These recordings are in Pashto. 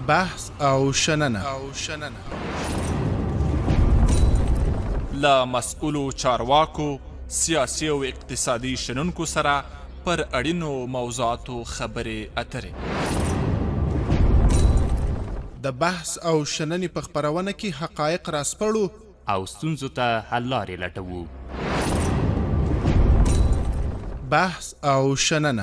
بحث او شننه له مسؤولو چارواکو سیاسي او اقتصادي شنونکو سره پر اړینو موضوعاتو خبرې اترې د بحث او شننې په خپرونه کې حقایق راسپړو او ستونزو ته حل لارې لټوو. بحث او شننه.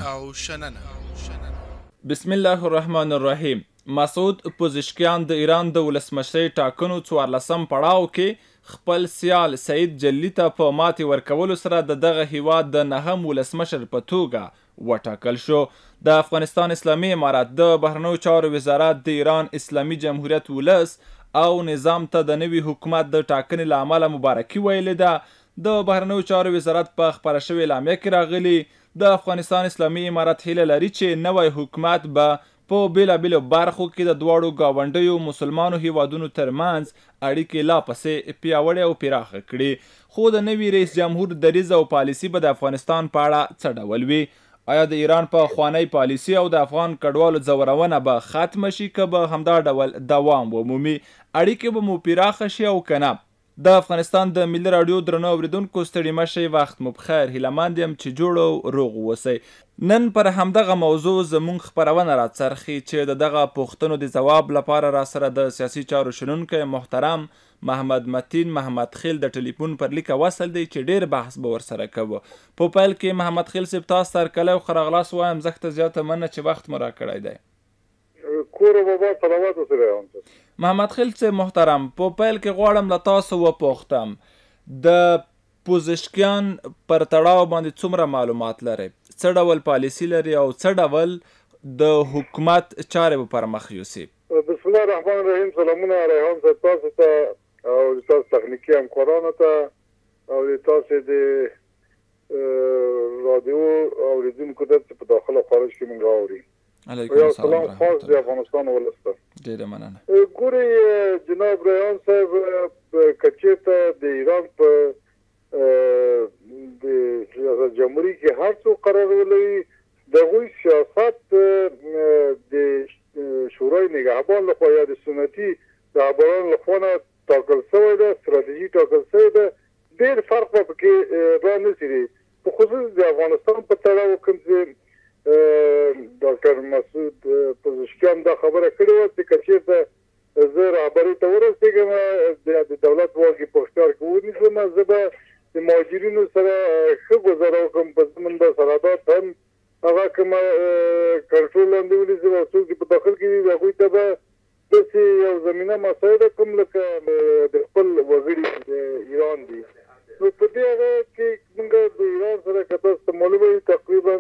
بسم الله الرحمن الرحیم. مسعود پزشکیان د ایران د ولسمشرۍ ټاکنو 14 پړاو کې خپل سیال سعید جلیلي ته په ماتې ورکولو سره د دغه هیواد د 9م ولسمشر په توګه وټاکل شو. د افغانستان اسلامي امارات د بهرنیو چارو وزارت د ایران اسلامي جمهوریت ولس او نظام ته د نوي حکومت د ټاکنې له امله مبارکي ویلې ده. د بهرنیو چارو وزارت په خپره شوې اعلامیه کې راغلي د افغانستان اسلامي امارت هیله لري چې نوی حکومت به په بیلابیلو برخو کې د دواړو ګاونډیو مسلمانو هیوادونو ترمنځ اړیکې لا پسې پیاوړې او پراخه کړي. خو د نوي رئیس جمهور دریځ او پالیسي به د افغانستان په اړه څه ډول وي؟ آیا د ایران په خوانی پالیسي او د افغان کډوالو ځورونه به ختمه شي که به همدا ډول دوام ومومي؟ اړیکې به مو پراخه شي او که نه؟ د افغانستان د ملي راډیو درنو اوریدونکو ستړي مه شئ، وخت مو بخیر. هیلهمند یم چې جوړ او روغ اوسئ. نن پر همدغه موضوع زموږ خپرونه راڅرخي چې د دغه پوښتنو د ځواب لپاره راسره د سیاسي چارو شنونکی محترم محمد متین محمد خیل د ټلیفون پر لیکه وصل دی چې ډیر بحث به ورسره کوو. په پیل کې محمد خیل صاحب تاسو ته هرکلی او ښه راغلاست وایم. زه زیاته مننه چې وخت مو راکړی دی. کور بابا صلوات وسره. محمد خیل صاحب محترم، په پیل کې غواړم له تاسو وپوښتم د پزشکیان پر تړاو باندې څومره معلومات لرئ؟ څه ډول پالیسي لري او څه ډول د حکومت چارې به پر مخ یوسي؟ بسم الله الرحمن الرحیم. سلامونه ریحان صاحب تاسو ته او تاسو تخنیکي همکارانو ته او تاسو د رادیو اوریدونکو ته په داخل او خارج کې موږ اوري. علیکم السلام. خاص د افغانستان ولسته ډیره مننه. ګوري جناب ریحان صاحب، کچېته د ایران په د ریاست جمهوریت کې هر څو قرار ولري د هغوی سیاست د شورای نگهبان لخوا یا د سنتي رهبرانو لخوا نه ټاکل شوی ده، ستراتیژي ټاکل شوی ده. ډېر فرق به پکې را نشي. په خصوص د افغانستان په تړاو کوم چې ډاکټر مسعود پزشکیان دا خبره کړې وه چې کچېرته زه رهبرۍ ته ورسېږم، د دولت واګې په اختیار کې ونیسم، زه به د مهاجرینو سره ښه ګزاره وکړم، په زموږ د سرحدات هم هغه کومه کنټرول لاندې ونیسم او څوک چې په داخل کې دي د هغوی ته به داسې یو زمینه مساعده کړم لکه د خپل وګړي د ایران دي. نو په دې هغه کې موږ د ایران سره که تاسو ته معلومه وي تقریبا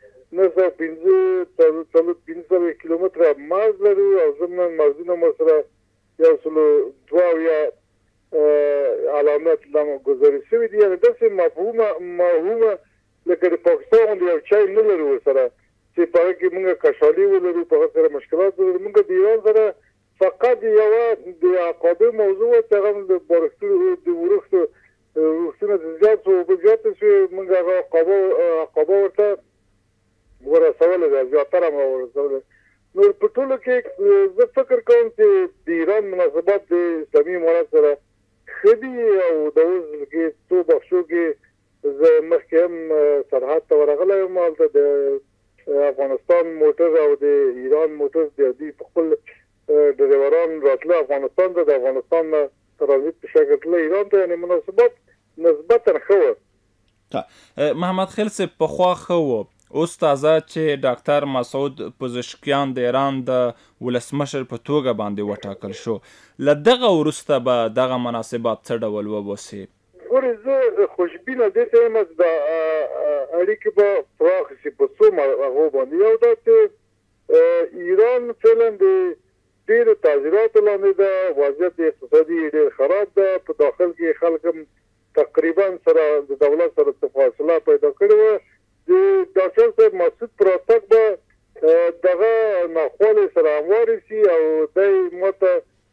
915 کیلومتره مرز لرو او ضمن مرزونه مو سره 102 علامات گذاری شوي دي. یعنې داسې مفهومه لکه د پاکستان غوندې یو چای نه لرو ورسره چې په هغه کې موږ کشالي ولرو، په هغه سره مشکلات ولرو. موږ د ایران سره فقط یوه د عقابې موضوع وه چې هغه د بارښتونو د وروښتونه زیات شو، اوبه زیاتې شوې، موږ هغه عقابه ورته ورسوله ده، زیاتره مو ورسوله. نو په ټولو کې زه فکر کوم چې د ایران مناسبات د اسلامي امارت سره ښه دي او د اوس کې څو بخشو کې زه مخکې هم سرحد ته ورغلی یم. هلته د افغانستان موټر او د ایران موټر د دوی په خپل ډریوران راتله افغانستان ته، د افغانستان نه ترانزیت په شکل تله ایران ته. یعنې مناسبات نسبتا ښه وه. محمد خیل صاحب پخوا ښه و، اوس تازه چې ډاکټر مسعود پزشکیان د ایران د ولسمشر په توګه باندې وټاکل شو، له دغه وروسته به دغه مناسبات څه ډول وبوسي؟ ګورې زه خوشبینه دې ته یم چې د اړیکې به پراخې شي په څو هغو باندې. یو دا چې ایران فعلا د ډېرو تعذیراتو لاندې ده، وضعیت اقتصادي ډېر خراب ده، په داخل کې خلک هم تقریبا سره د دولت سره څه فاصله پیدا کړې وه. د ډاکټر صاحب مسعود پر راتګ به دغه ناخوالې سره هموارې شي او دی ماته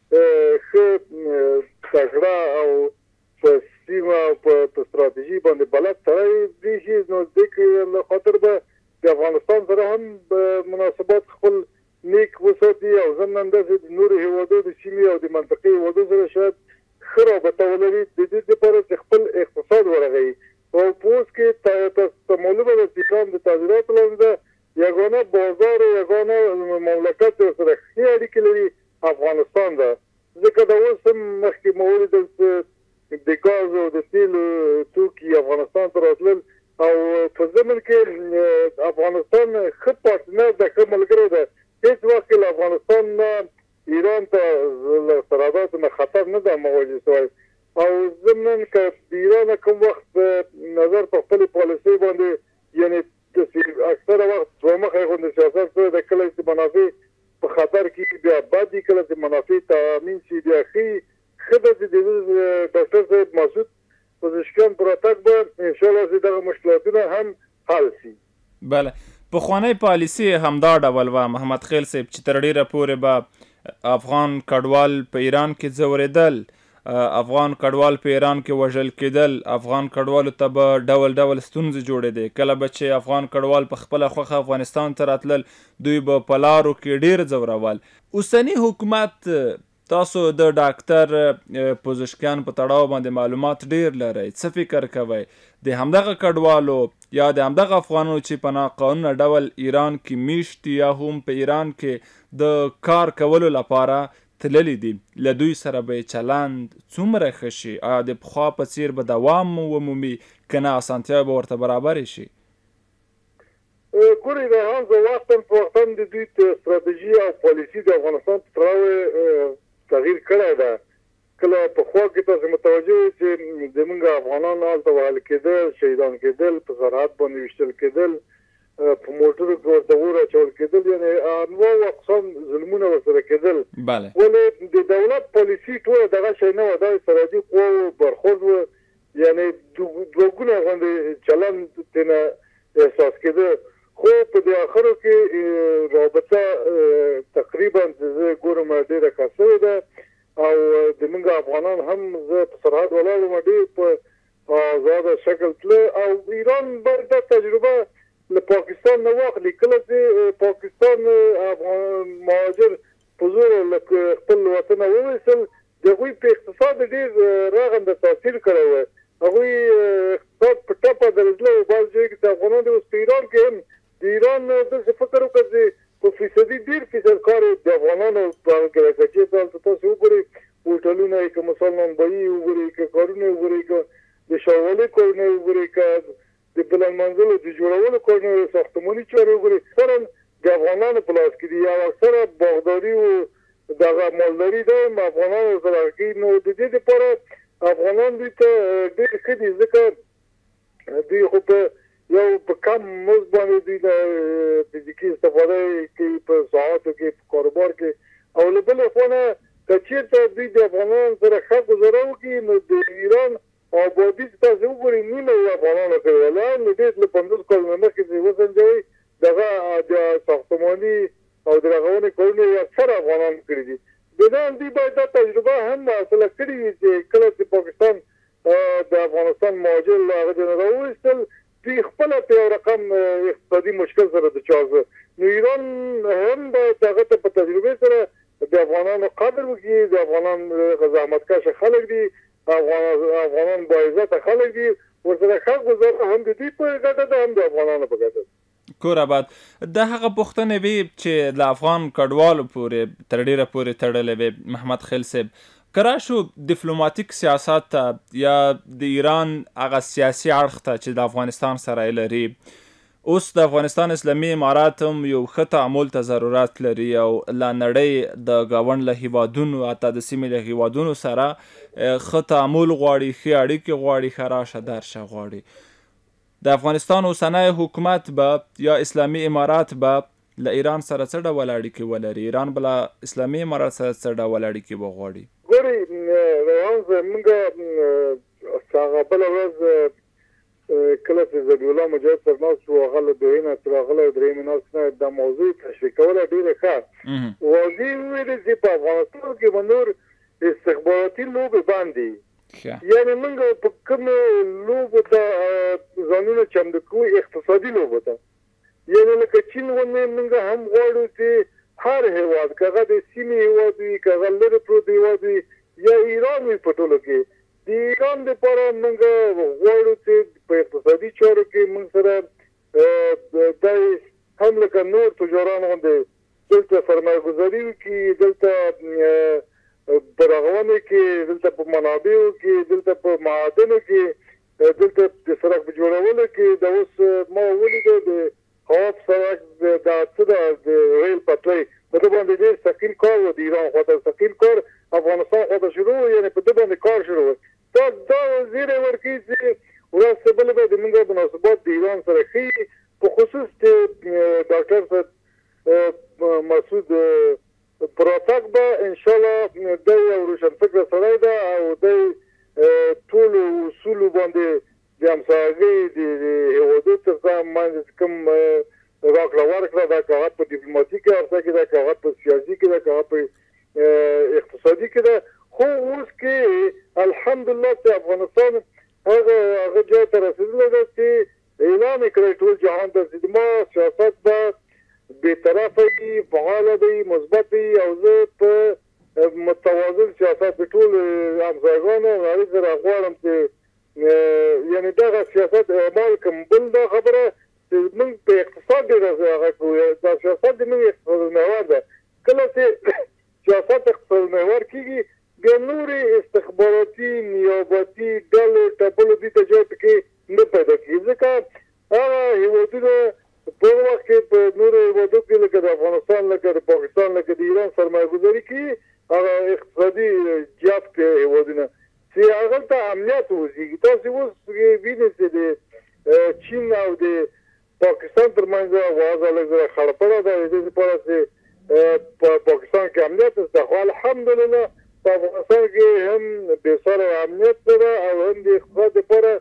ښه تکړه او په سیمه او په ستراتیژي باندې بلد سړی دی شي. نو دې له خاطر به د افغانستان سره هم مناسبات خپل نیک وساتي. دي او ضمن داسې د نورو هیوادو د سیمې او د منطقې هیوادو سره شاید ښه رابطه ولري د دې لپاره چې خپل اقتصاد ورغوي او په اوس کې تاسو معلومه ده چې ایران د صادراتو لپاره یګانه بازار او یګانه مملکت سره ښې اړیکې لري افغانستان ده ځکه دا اوس هم مخکې مو ولیدل چې د ګاز او د تیلو توکي افغانستان ته راتلل او په ضمن کې افغانستان ښه پارټنر ده ښه ملګری ده هېڅ وخت له افغانستان نه ایران ته له سرحداتو نه خطر نه ده مواجه شوی او ضمن که د ایران کوم وخت نظر په خپلې پالیسۍ باندې یعنې اکثره وخت دوه مخی غوندې سیاست سره د کله چې منافع په خطر کې بیا بد دي کله چې منافع تامین شي بیا ښه ده چې د ډاکټر صاحب مسعود پزشکیان پر راتګ به انشاءالله چې دغه مشکلاتونه هم حل شي. بله پخوانی پالیسي همدا ډول وه محمد خیل صاحب چې تر ډیره پورې به افغان کډوال په ایران کې ځورېدل افغان کډوال په ایران کې وژل کېدل افغان کډوالو ته به ډول ډول ستونزې جوړېدې کله به چې افغان کډوال په خپله خوښه افغانستان ته راتلل دوی به په لارو کې ډېر ځورول. اوسني حکومت تاسو د ډاکټر پزشکیان په تړاو باندې معلومات ډیر لرئ څه فکر کوئ د همدغه کډوالو یا د همدغه افغانانو چې په ناقانونه ډول ایران کې میشت یا هم په ایران کې د کار کولو لپاره تللی دي له دوی سره به چلند څومره ښه شي آیا د پخوا په څیر به دوام ومومي که نه اسانتیاوې به ورته برابرې شي؟ ګورئ ریحان زه وختاً په وختاً د دوی ستراتیژي او پالیسي د افغانستان په تړاو تغییر کړی ده کله پخوا کې تاسو متوجه وئ چې زموږ افغانان هلته وهل کېدل شهیدان کېدل په سرحد باندې ویشتل کېدل په موټرو کې ورته اور اچول کېدل یعنې انواع او اقسام ظلمونه ورسره کېدل ولې د دولت پالیسي ټوله دغه شی نه وه دا سرحدي قواو برخورد و یعنې دوه ګونه غوندې چلند ترېنه احساس کېده خو په دې اخرو کې رابطه تقریبا زه ګورم ډېره ښه شوې ده او زموږ افغانان هم زه په سرحد ولاړ وم ډېر په آزاده شکل تله او ایران باید دا تجربه له پاکستان نه واخلي کله چې پاکستان مهاجر په زور له خپل وطنه وویستل د هغوی په اقتصاد ډېر رغنده تاثیر کړی و هغوی اقتصاد په ټپه درېدلی و بعض ځای کې چې افغانان د اوس په ایران کې هم د ایران داسې فکر وکړه چې په فیصدي ډېر فیصد کار د افغانانو په هغه کې راکړي چې هلته تاسو وګورئ هوټلونه یې که مسلمان بهي وګورئ که کارونه یې وګورئ که د ښاروالۍ کارونه یې وګورئ که د بلند منزلو د جوړولو کارونه ساختماني چارې وګورئ اکثرا د افغانانو په لاس کې دي او اکثره باغداري او دغه مالداري دا هم افغانانو سره کوي نو د دې دپاره افغانان دوی ته ډېر ښه دي ځکه دوی خو په یو په کم مزد باندې دوی د فزیکي استفاده کوي په ساعاتو کې په کاروبار کې او له بلې خوا نه که چېرته دوی د افغانانو سره ښه ګزاره وکړي نو د ایران آبادي چې تاسو وګورئ نیمه یې افغانانو کړې ده لا نو ډېر له 50 کلونو مخکې چې وسنجوئ دغه د ساختماني او د رغونې کارونه یې اکثره افغانان کړي دي د دې دوی باید دا تجربه هم حاصله کړې وي چې کله چې پاکستان د افغانستان مهاجر له هغه ځایه راوویستل دوی خپله په یو رقم اقتصادي مشکل سره دچار شو نو ایران هم باید هغه ته په تجربې سره د افغانانو قدر وکړي د افغانان زحمتکشه خلک دي افغانان باعزته خلک دي ورسره ښه ګزاره هم د دوی په ګټه ده هم د افغانانو په ګټه ده. کور آباد د هغه پوښتنې وي چې د افغان کډوالو پورې تر ډیره پورې تړلې وي محمد خیل صاحب که راشو ډیپلوماتیک سیاست ته یا د ایران هغه سیاسي اړخ ته چې د افغانستان سره یې لري اوس د افغانستان اسلامي امارات هم یو ښه تعامل ته ضرورت لري او له نړۍ د ګاونډ له هیوادونو حتی د سیمې له هیوادونو سره ښه تعامل غواړي ښې اړیکې غواړي ښه راشه درشه غواړي د افغانستان اوسنی حکومت به یا اسلامي امارات به له ایران سره څه ډول اړیکې ولري ایران به له اسلامي امارات سره څه ډول اړیکې وغواړي؟ ګورئ ریحان زموږ هغه بله ورځ کله چې ضبیح الله مجاهد سره ناست شو هغه له دویمې نه تر هغه له درېیمې ناستې نه دا موضوع تشریح کوله ډېره ښه واضح وویلې چې په افغانستان کې به نور استخباراتي لوبې بند دي یعنې موږ په کومو لوبو ته ځانونه چمتو کوو اقتصادي لوبو ته یعنې لکه چین غوندې موږ هم غواړو چې هر هیواد که هغه د سیمې هیواد وي که هغه لرې پروت هیواد وي یا ایران وي په ټولو کې د ایران دپاره موږ غواړو چې په اقتصادي چارو کې موږ سره دا هم لکه نور تجاران غوندې دلته سرمایه‌ګذاري وکړي دلته برغونه کې دلته په منابعو کې دلته په معادنو کې دلته د سړک په جوړولو کې د اوس ما ولیده د خواب سړک دا څه ده د ریل پټلۍ په ده باندې ډېر ثقیل کار و د ایران خواته ثقیل کار افغانستان خواته شروع و یعنې په ده باندې کار شروع و دا زیری ورکوي چې ورځ څه بله به د موږ مناسبات د ایران سره ښیي په خصوص چې ډاکټر صاحب مسعود پراتګ به انشاءالله دی یو روشنفکره سړی ده او دی ټولو اصولو باندې د همسایګۍ د هیوادو تر منځ کوم راکړه ورکړه ده که هغه په ډیپلوماتیکه عرصه کې ده که هغه په سیاسي کې ده که هغه په اقتصادي کې ده خو اوس کې الحمدلله چې افغانستان هغه ځای ته رسېدلی ده چې اعلان یې کړی ټول جهان ته چې زما سیاست به بېطرفه وي فعاله وي مثبت وي او زه په متوازن سیاست د ټولو همسایګانو هغې سره غواړم چې یعنې دغه سیاست اعمال کوم بل دا خبره چې موږ په اقتصاد ډېر هغه کوو دا سیاست د موږ اقتصاد المحور ده کله چې سیاست اقتصاد المحور کېږي بیا نورې استخباراتي نیابتي ډلې ټپلو دې ته ځای پکې نه پیدا کېږي ځکه هغه هېوادونه په وخت کې په نورو هېوادو کې لکه د افغانستان لکه د پاکستان لکه د ایران سرمایه‌ګذاري کوي هغه اقتصادي جفت هېوادونه چې هغلته امنیت وزېږي تاسې اوس وینئ چې د چین او د پاکستان تر منځ وضع لږ زره خړپړه ده د دې لپاره چې په پاکستان کې امنیت شته خو الحمدلله په افغانستان کې هم بېساره امنیت ده او هم د اقتصاد لپاره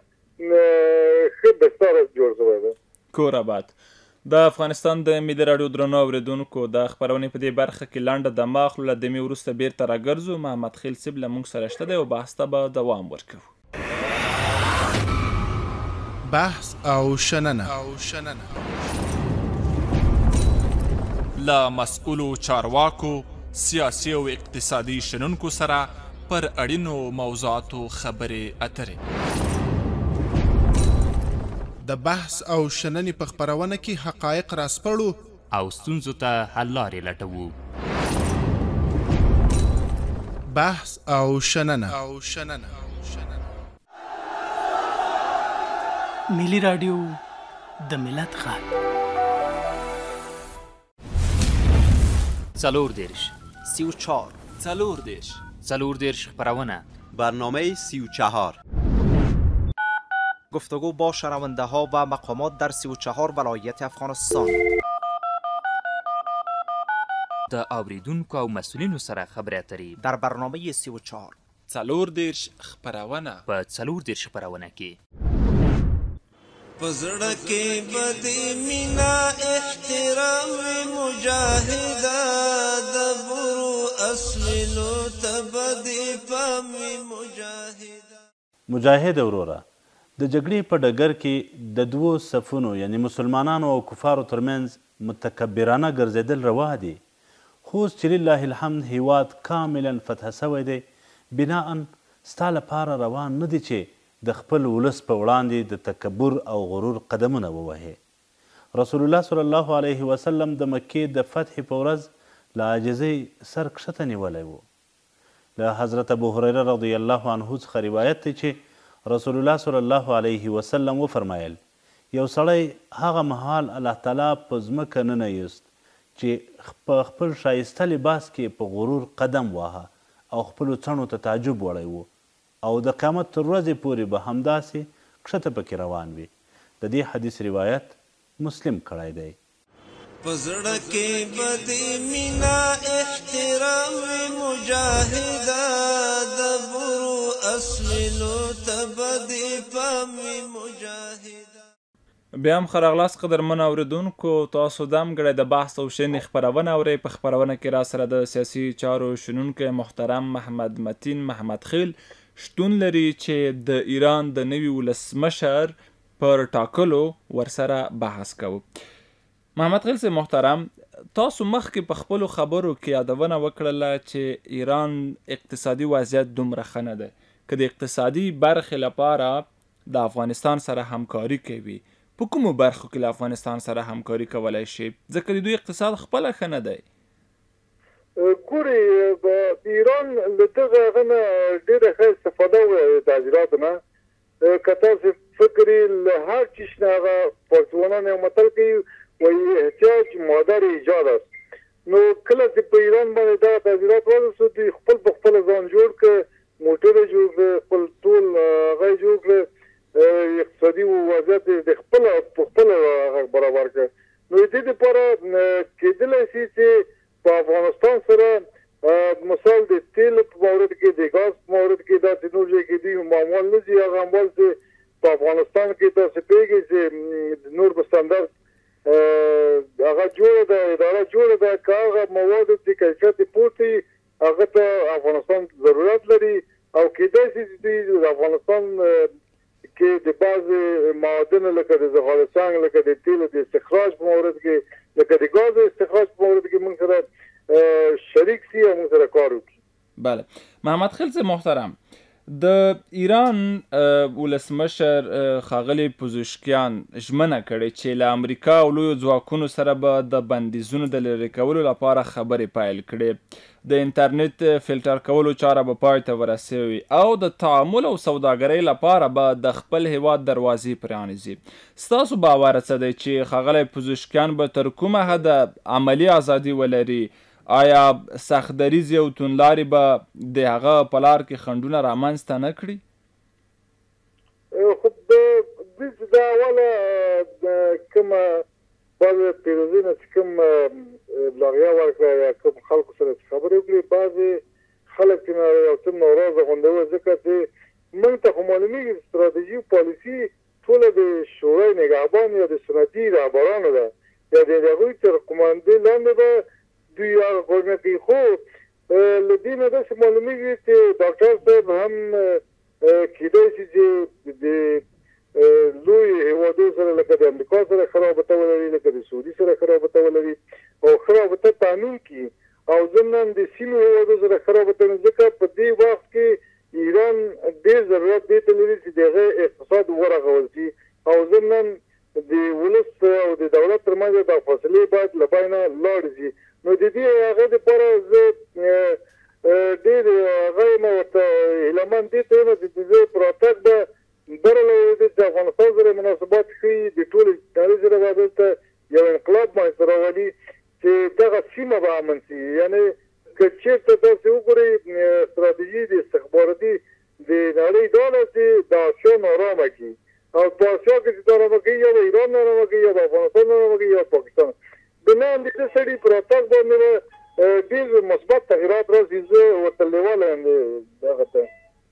ښه بستر جوړ شوی ده کور آباد د افغانستان د ملي راډیو درنو اورېدونکو د خپرونې په دې برخه کې لنډه دمه اخلو له دمې وروسته بیرته راګرځو محمد خیل صاحب له موږ سره شته دی او بحث ته به دوام ورکوو بحث او شننه له مسؤلو چارواکو سیاسي او اقتصادي شنونکو سره پر اړینو موضوعاتو خبرې اترې د بحث او شننې په خپرونه کې حقایق راسپړو او ستونزو ته حل لارې لټوو بحث او شننه ملي راډیو د ملت غږ څلور دېرش 34 څلور دېرش خپرونه برنامه 34 گفتگو با شنونده ها و مقامات در 34 ولایت افغانستان د اوریدونکو او مسئولینو سره خبرې اترې در برنامه 34 څلور دېرش خپرونه په څلور دېرش خپرونه کې پزړه کې بدې مینا احترام مجاهده د برو اسمنو تبدې پام مجاهده مجاهد وروره د جګړې په ډګر کې د دوو صفونو یعنی مسلمانانو او کفارو ترمنځ متکبرانه ګرځېدل روا دي خو اوس چې لله الحمد هیواد کاملا فتح سوی دی بناء ستا لپاره روان نه دي چې د خپل ولس په وړاندې د تکبر او غرور قدمونه ووهې رسول الله صلی الله علیه وسلم د مکې د فتح په ورځ له عاجزۍ سر کښته نیولی و له حضرت ابو هریره رضی الله عنه څخه روایت دی چې رسول الله صلی الله علیه وسلم وفرمایل یو سړی هغه مهال الله تعالی په ځمکه ننیست چې په خپل ښایسته لباس کې په غرور قدم واهه او خپلو څڼو ته تعجب وړی و او د قیامت تر ورځې پورې به همداسې کښته پکې روان وي د دې حدیث روایت مسلم کړی دی پزړه کې بدې مینا احترام مجاهده د برو اسمنو تبدې پام مجاهده بیا هم ښه راغلاست قدرمنو اورېدونکو تاسو دا هم ګړی د بحث او شنې خپرونه اورئ په خپرونه کې را سره د سیاسي چارو شنونکی محترم محمد متین محمد خیل شتون لري چې د ایران د نوي ولسمشر پر ټاکلو ورسره بحث کوو محمد خلیل صاحب محترم، تاسو مخکې په خپلو خبرو کې یادونه وکړله چې ایران اقتصادي وضعیت دومره ښه نه دی، که د اقتصادي برخې لپاره د افغانستان سره همکاري کوي، په کومو برخو کې له افغانستان سره همکاري کولی شي؟ ځکه د دوی اقتصاد خپله ښه نه دی. ګورې د ایران له دغه هغه نه ډېره ښه استفاده وکړه د تعذیراتو نه. که تاسو فکر یې له هر چیز نه هغه پارسیوانان یو متل کوي وایي احتیاج مادر ایجاد است. نو کله چې په ایران باندې دغه تعذیرات وضع شو دوی خپل په خپله ځان جوړ کړه، موټر یې جوړ کړه، خپل ټول هغه یې جوړ کړه، اقتصادي وضعیت یې د خپله په خپله هغه برابر کړه. نو د دې دپاره کېدلی شي چې په افغانستان سره مثال د تیل په مورد کې، د ګاز په مورد کې، داسې نور ځای کې دوی معمول نه ځي هغه اموال چې په افغانستان کې تاسو پوهېږئ چې نور په ستاندرد هغه جوړه ده، اداره جوړه ده، که هغه موادو چې کیفیت یې پورته وي هغه ته افغانستان ضرورت لري او کېدای شي چې دوی د افغانستان کې د بعضې معادنو لکه د زغالسنګ، لکه د تیلو د استخراج په مورد کې، لکه د ګازو استخراج په مورد کې موږ سره شریک سي او موږ سره کار وکړي. بله. محمد خلیل صاحب محترم، د ایران ولسمشر ښاغلی پزشکیان ژمنه کړې چې له امریکا او لویو ځواکونو سره به د بندیزونو د لرې کولو لپاره خبرې پیل کړې، د انټرنیټ فلټر کولو چاره به پای ته ورسوي او د تعامل او سوداګرۍ لپاره به د خپل هیواد دروازې پرانیزي. ستاسو باور څه دی چې ښاغلی پزشکیان به تر کومه حده عملي ازادي ولري؟ آیا سختدریزې او توندلارې به د هغه په لار کې خنډونه رامنځته نه کړي؟ خو دوی چې دا اوله کومه بعضې پیروزۍ نه چې کوم لغیه ورکړه یا کوم خلکو سره چې خبرې وکړي، بعضې خلک چې یو څه ناراضه غونډه وه ځکه چې موږ ته خو معلومېږي ستراتیژي او پالیسي ټوله د شورای نګهبان یا د سنتي رهبرانو ده یا د هغوی تر قماندې لاندې به دوی هغه کارونه کوي. خو له دې نه داسې معلومېږي چې ډاکټر صاحب هم کېدای شي چې د لوی هېوادو سره لکه د امریکا سره ښه رابطه ولري، لکه د سعودي سره ښه رابطه ولري او ښه رابطه تامین کړي او ضمناً د سیمو هېوادو سره ښه رابطه ولري، ځکه په دې وخت کې ایران ډېر ضرورت دې ته لري چې د هغه اقتصاد ورغول شي او ضمناً د ولس او د دولت ترمنځ دا فاصلې باید له بینه لاړې شي. نو د دې هغه دپاره زه ډېر هغه یم ورته هیلهمند دې ته یم چې زه په راتګ به بره له چې افغانستان سره مناسبات ښیي، د ټولې نړۍ سره به دلته یو انقلاب منځته راولي چې دغه سیمه به امن شي. یعنې که چېرته تاسې وګورئ ستراتیژي د استخباراتي د نړۍ دا ده چې د اسیا نارامه کړي او په اسیا کې چې نارامه کوي یا به ایران نارامه کوي یا به افغانستان نارامه کوي یا پاکستان. بنا همدې سړي په راتګ باندې به ډېر مثبت تغیرات راشي. زه ورته لیواله یم دغه ته.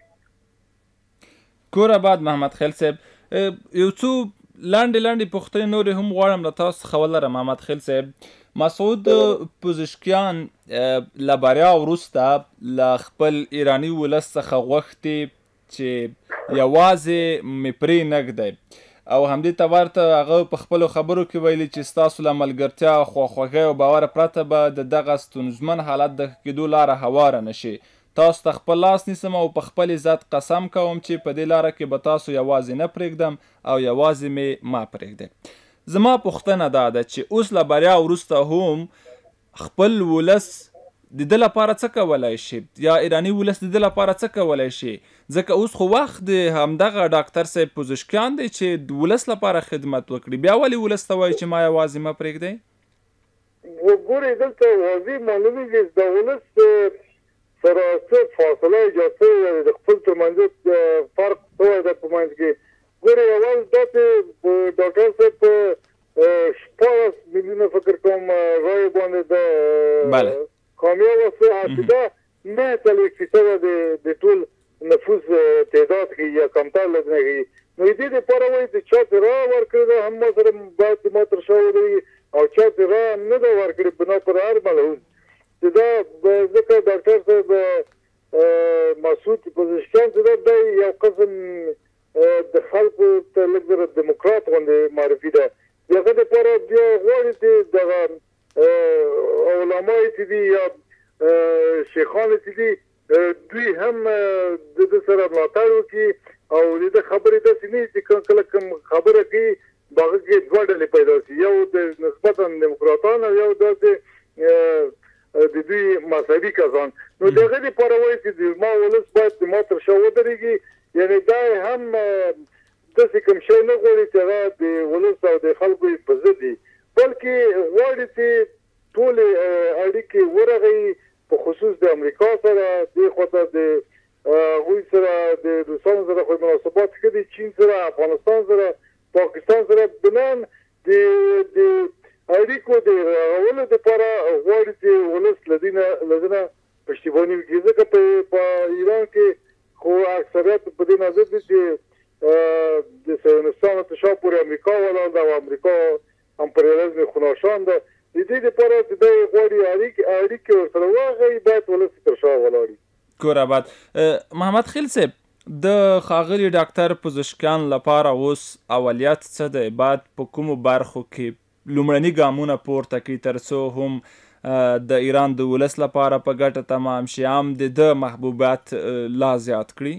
کور آباد محمد خلیل صاحب، یو څو لنډې پوښتنې نورې هم غواړم له تاسو څخه ولرم. محمد خلیل صاحب، مسعود پزشکیان له بریا وروسته له خپل ایراني ولس څخه غوښتي چې یوازې مې پرې نږدی او همدې ته ورته هغه په خپلو خبرو کې ویلي چې ستاسو له ملګرتیا، خواخوږۍ او باوره پرته به د دغه ستونزمن حالت د ښه کېدو لاره هواره نه شي. تاسو ته خپل لاس نیسم او په خپل عزت قسم کوم چې په دې لاره کې به تاسو یوازې نه پرېږدم او یوازې مې ما پرېږدئ. زما پوښتنه دا ده چې اوس له بریا وروسته هم خپل ولس د ده لپاره څه کولی شي یا ایراني ولس د ده لپاره څه کولی شي؟ ځکه اوس خو وخت د همدغه ډاکټر صاحب پزشکیان دی چې د ولس لپاره خدمت وکړي، بیا ولې ولس ته وایي چې ما یوازې مه پرېږدئ؟ وګورئ دلته واضح معلومېږي چې د ولس سره څه فاصله ایجاد شوې ده، د خپل ترمنځ فرق شوی ده په منځ کې. ګورئ اول دا چې ډاکټر صاحب په 14 میلیونه فکر کوم رایو باندې د کامیاب شو، عقیده 9% د ټول نفوس تعداد کې یا کمتر لږ نه کوي. نو دې دپاره وایي چې چا چې رایه ورکړې ده هم ما سره باید ما تر شا ودرېږي او چا چې رایه هم نه ده ورکړې بنا پر هر ملحوظ چې دا ځکه ډاکټر صاحب مسعود پزشکیان چې دا یو قسم د خلکو ته لږ زره ډیموکرات غوندې معرفي ده دغه دپاره بیا غواړي چې دغه علما چې دي یا شیخان چې دي دوی هم د سره ملاتړ وکړي او د خبرې داسې نه چې کله کوم خبره کوي هغه کې دوه ډلې پیدا شي یو د نسبتا ډیموکراتان او یو داسې د دوی مذهبي کسان نو دغه دپاره وایي چې ما ولس باید د ما تر شا ودرېږي یعنې دا هم داسې کوم شی نه غواړي چې هغه د ولس او د خلکو په ضد وي بلکې غواړي چې ټولې اړیکې ورغوي په خصوص د امریکا سره دې خواته د هغوی سره د روسانو سره خو مناسبات ښه دي چین سره افغانستان سره پاکستان سره بنان د اړیکو د رغولو دپاره غواړي چې ولس له دې نه پشتیباني وکړي ځکه په ایران کې خو اکثریت په دې نظر دي چې د صهیونستانو تر شا پورې امریکا ولاړ ده او امریکا امپریالیزم خوناشان ده د دې دپاره چې دی غواړي اړیکې ورسره واغوي باید ولس تر شا ولاړ وي کور آباد محمد خیل صاحب د ښاغلي ډاکټر پزشکیان لپاره اوس اولیت څه دی باید په کومو برخو کې لومړني ګامونه پورته کړي تر څو هم د ایران د ولس لپاره په ګټه تمام شي هم د ده محبوبیت لا زیات کړي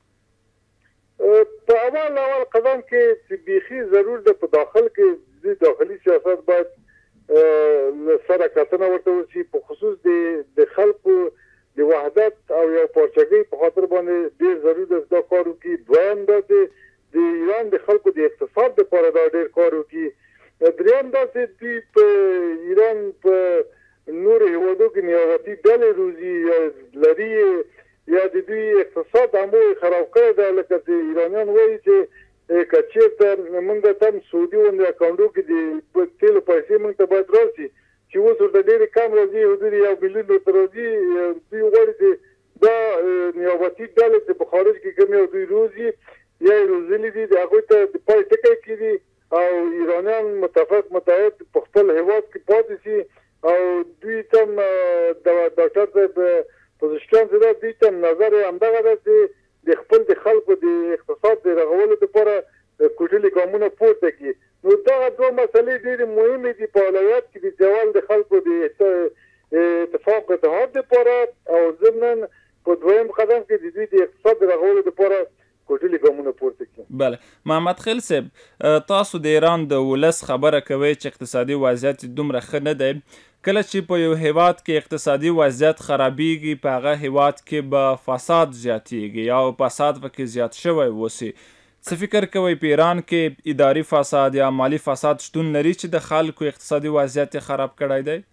په اول قدم کې چې بیخي ضرور ده په داخل کې د داخلي سیاست باید سره کتنه ورته وشي په خصوص د خلکو د وحدت او یو پارچګۍ په خاطر باندې ډېر ضرور ده دا کار وکړي دویم دا چې د ایران د خلکو د اقتصاد دپاره دا ډېر کار وکړي دریم دا چې دوی په ایران په نورو هېوادو کې نیابتي ډلې روزي لري یا د دوی اقتصاد همو خراب کړی ده لکه چې ایرانیان وایي چې که چېرته موږ ته هم سعودي غوندې اکاونټو کې د تیلو پیسې موږ ته باید راشي چې اوس ورته ډېرې کم راځي حدود 1 میلیون ورته راځي دوی غواړي چې دا نیابتي ډلې چې په خارج کې کومې او دوی روزي یا یې روزلي دي د هغوی ته د پای ټکی کړي او ایرانیان متفق متحد په خپل هېواد کې پاتې شي او دوی ته هم ډاکټر صاحب پزشکیان چې ده دوی ته هم نظر یې همدغه ده چې د خپل د خلکو د اقتصاد د رغولو دپاره کوټلي ګامونه پورته کړي نو دغه دوه مسلې ډېرې مهمې دي په اولویت کې د جوال د خلکو د اتفاق اتحاد دپاره او ضمناً په دویم قدم کې د دوی د اقتصاد د رغولو دپاره کوټلي ګامونه پورته کړي بله محمد خیل صاحب تاسو د ایران د ولس خبره کوئ چې اقتصادي وضعیت دومره ښه نه دی کله چې په یو هیواد کې اقتصادي وضعیت خرابیږي په هغه هیواد کې به فساد زیاتیږي یا فساد پکې زیات شوی اوسي څه فکر کوئ په ایران کې اداري فساد یا مالي فساد شتون لري چې د خلکو اقتصادي وضعیت خراب کړی دی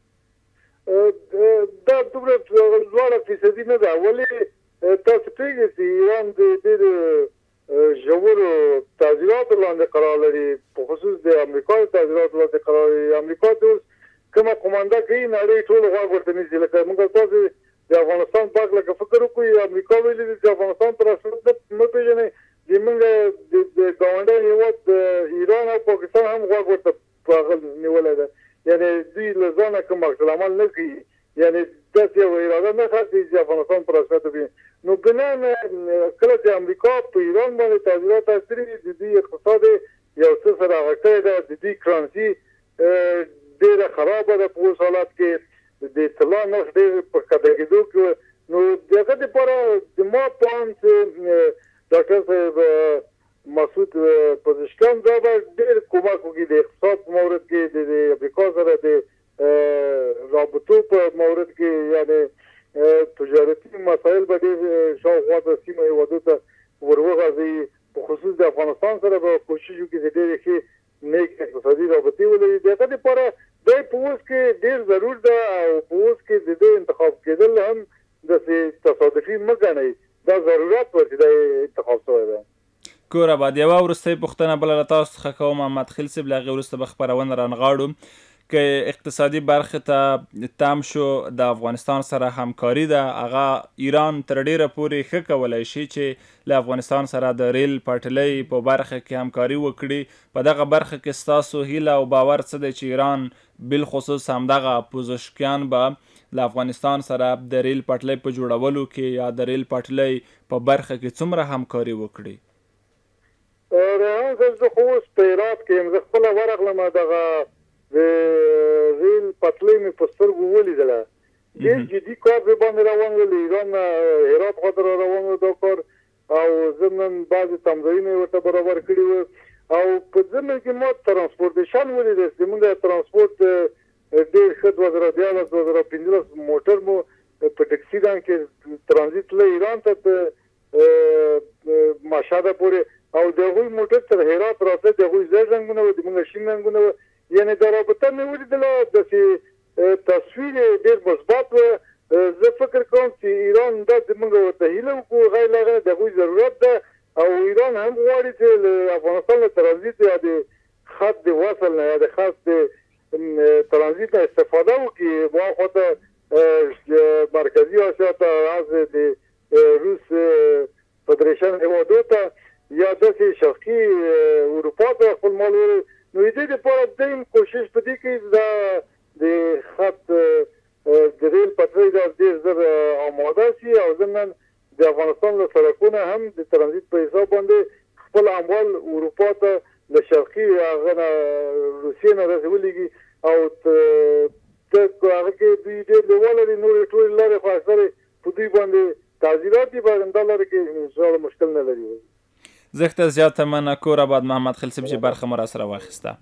دا دومره لوړه فیصدي نه ده ولې تاسو پوهېږئ چې ایران د ډېر ژورو تعذیراتو لاندې قرار لري په خصوص د امریکا د تعذیراتو لاندې قرار لري امریکا چې اوس کومه قومانده کوي نړۍ ټول غوږ ورته نیسي لکه موږ تاسو د افغانستان په هکله که فکر وکړو امریکا ویلي دي چې افغانستان پر اصل نه پېژنئ زموږ د ګاونډی هېواد ایران او پاکستان هم غوږ ورته په هغه نیولی ده یعنې دوی له ځانه کوم عکس العمل نه کوي یعنې داسې یوه اراده نه خاصوي چې افغانستان پر اصل وي نو بنان کله چې امریکا په ایران باندې تعذیرات اخلي د دوی اقتصاد یو څه سره هغه کړی ده د دوی کرنسي ډېره خرابه ده په اوس حالات کې د طلا نرخ ډېر په ښکته کېدو کې نو د هغه دپاره زما په اند چې ډاکټر صاحب مسعود پزشکیان دا به ډېر کومک وکړي د اقتصاد په مورد کې د امریکا سره د رابطو په مورد کې یعنې تجارتي مسایل به ډېر شاوخوا د سیمه هېوادو ته وروغځوي په خصوص د افغانستان سره به کوشش وکړي چې ډېرې ښې نیک اقتصادي رابطې ولري د هغه دپاره دی په اوس کې ډېر ضرور ده او په اوس کې د ده انتخاب کېدل هم داسې تصادفي مه ګڼئ دا ضرورت و چې دا انتخاب شوی دی کور آباد یوه وروستۍ پوښتنه بله له تاسو څخه کوم محمد خیل صاحب له هغې وروسته به خپرونه رانغاړو که اقتصادي برخې ته تم شو د افغانستان سره همکاري ده هغه ایران تر ډیره پورې ښه کولی شي چې له افغانستان سره د ریل پټلۍ په برخه کې همکاري وکړي په دغه برخه کې ستاسو هیله او باور څه دی چې ایران بالخصوص همدغه پزشکیان به له افغانستان سره د ریل پټلۍ په جوړولو کې یا د ریل پټلۍ په برخه کې څومره همکاري وکړي ریحان صاحب زه خو اوس په هرات کې یم. زه خپله ورغلم دغه د ریل پټلۍ مې په سترګو ولیدله. ډېر جدي کار د باندې روان و، له ایران نه هرات خواته را روان و دا کار، او ضمن بعضې تمځایونه یې ورته برابر کړي وو. او په ضمن کې ما ترانسپورټیشن ولیده چې زمونږ ترانسپورټ ډېر ښه 2014 2015 موټر مو په ټکسي ګان کې ترانزیت له ایران ته مشهده پورې، او د هغوی موټر تر هرات راته د هغوی زیړ رنګونه وو، د موږ شین رنګونه وو. یعنې دا رابطه مې ولیدله، داسې تصویر یې ډېر مثبت و. زه فکر کوم چې ایران دا زموږ ورته هیله وکړو، غیر له هغه د هغوی ضرورت ده، او ایران هم غواړي چې له افغانستان له ترانزیت یا د خط د وصل نه یا د خط د ترانزیت نه استفاده وکړي. ما خواته مرکزي اسیا ته از د روس فدریشن هیوادو ته یا داسې شرقي اروپا ته خپل مال وري. نو د دې لپاره دیم کوشش په دې کې دا د خط د ریل پټلۍ دا ډېر زر آماده شي، او ضمن د افغانستان له سړکونه هم د ترانزیت په حساب باندې خپل اموال اروپا ته له شرقي هغه نه روسیې نه داسې ولیږي، او هغه کې دوی ډېر لیواله دي. نورې ټولې لارې خو اکثر په دوی باندې تعزیرات دي، باید دا لارې کې انشاءالله مشکل نه لري. زه زیاته مننه کور آباد محمد خلیل صاحب چې برخه مو راسره واخیسته.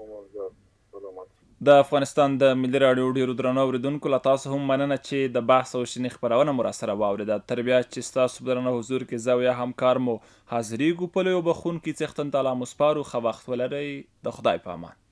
د افغانستان د ملي راډیو ډېرو درنو اورېدونکو له تاسو هم مننه چې د بحث او شنې خپرونه مو راسره واورېده. تر بیا چې ستاسو په درنه حضور کې زه او یا همکار مو حاضرېږو، په لویو بخښونکي څښتن تعالی مو سپارو. ښه وخت ولرئ. د خدای په امان.